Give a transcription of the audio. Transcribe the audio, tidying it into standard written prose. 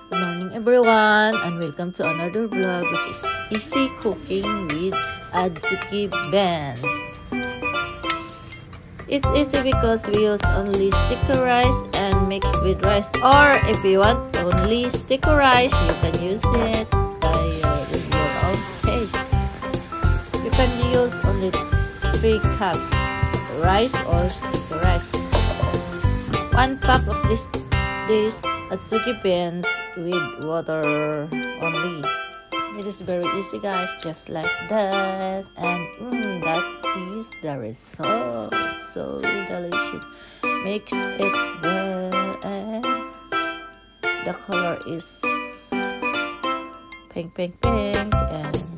Good morning everyone and welcome to another vlog which is easy cooking with Adzuki beans. It's easy because we use only sticky rice and mix with rice, or if you want only sticky rice you can use it with your own taste. You can use only 3 cups rice or sticky rice. 1 pack of this Adzuki beans with water only. It is very easy guys, just like that, and that is the result. So delicious. Mix it well and the color is pink and